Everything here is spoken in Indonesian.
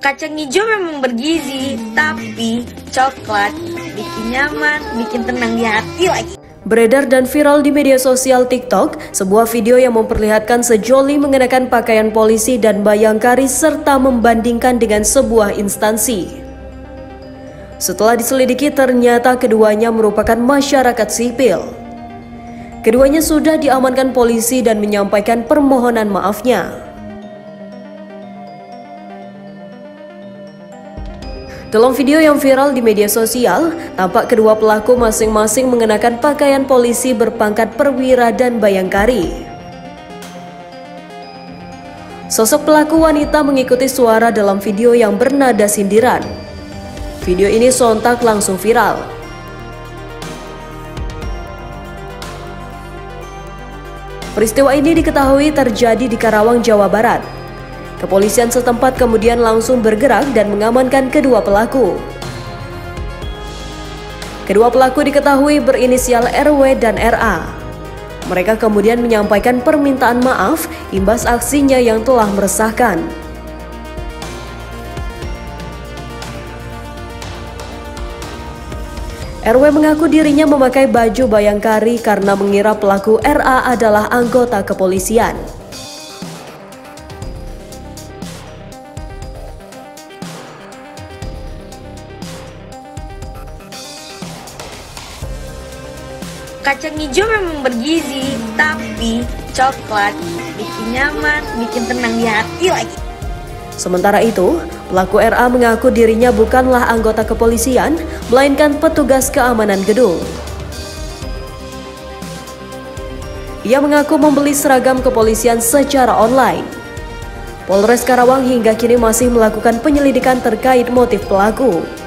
Kacang hijau memang bergizi, tapi coklat bikin nyaman, bikin tenang di hati lagi. Beredar dan viral di media sosial TikTok, sebuah video yang memperlihatkan sejoli mengenakan pakaian polisi dan bayangkari serta membandingkan dengan sebuah instansi. Setelah diselidiki, ternyata keduanya merupakan masyarakat sipil. Keduanya sudah diamankan polisi dan menyampaikan permohonan maafnya. Dalam video yang viral di media sosial, tampak kedua pelaku masing-masing mengenakan pakaian polisi berpangkat perwira dan bayangkari. Sosok pelaku wanita mengikuti suara dalam video yang bernada sindiran. Video ini sontak langsung viral. Peristiwa ini diketahui terjadi di Karawang, Jawa Barat. Kepolisian setempat kemudian langsung bergerak dan mengamankan kedua pelaku. Kedua pelaku diketahui berinisial RW dan RA. Mereka kemudian menyampaikan permintaan maaf imbas aksinya yang telah meresahkan. RW mengaku dirinya memakai baju bayangkari karena mengira pelaku RA adalah anggota kepolisian. Kacang hijau memang bergizi, tapi coklat bikin nyaman, bikin tenang di hati lagi. Sementara itu, pelaku RA mengaku dirinya bukanlah anggota kepolisian, melainkan petugas keamanan gedung. Ia mengaku membeli seragam kepolisian secara online. Polres Karawang hingga kini masih melakukan penyelidikan terkait motif pelaku.